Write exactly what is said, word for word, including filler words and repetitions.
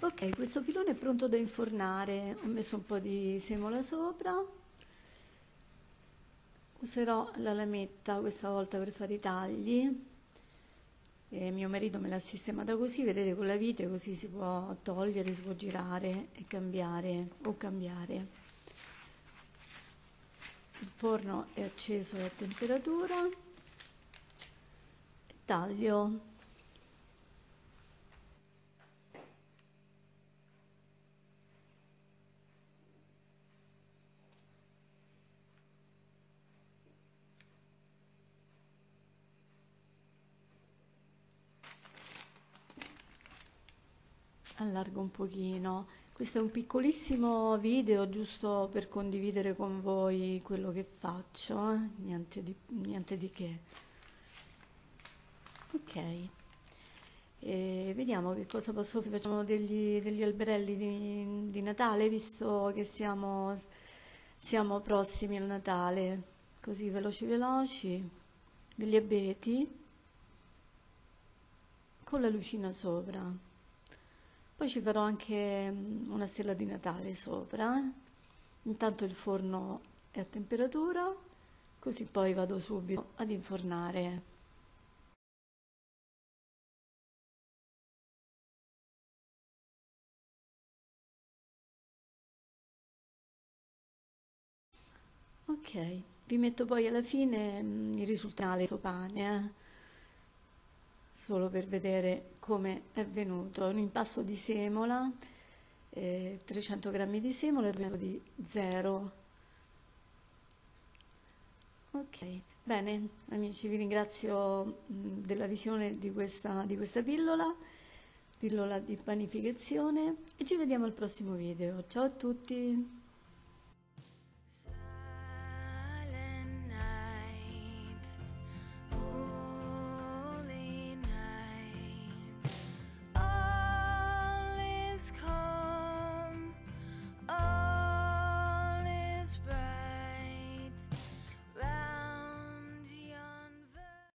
Ok, questo filone è pronto da infornare, ho messo un po' di semola sopra, userò la lametta questa volta per fare i tagli, e mio marito me l'ha sistemata così, vedete, con la vite, così si può togliere, si può girare e cambiare o cambiare. Il forno è acceso a temperatura e taglio. Allargo un pochino. Questo è un piccolissimo video giusto per condividere con voi quello che faccio, eh? Niente di, niente di che. Ok, e vediamo che cosa posso fare. Facciamo degli, degli alberelli di, di Natale, visto che siamo, siamo prossimi al Natale. Così veloci veloci, degli abeti con la lucina sopra. Poi ci farò anche mm, una stella di Natale sopra, eh. Intanto il forno è a temperatura, così poi vado subito ad infornare. Ok, vi metto poi alla fine mm, il risultato del pane, eh, solo per vedere come è venuto. Un impasto di semola, eh, trecento grammi di semola e di zero. Ok, bene amici, vi ringrazio mh, della visione di questa, di questa pillola, pillola di panificazione, e ci vediamo al prossimo video. Ciao a tutti!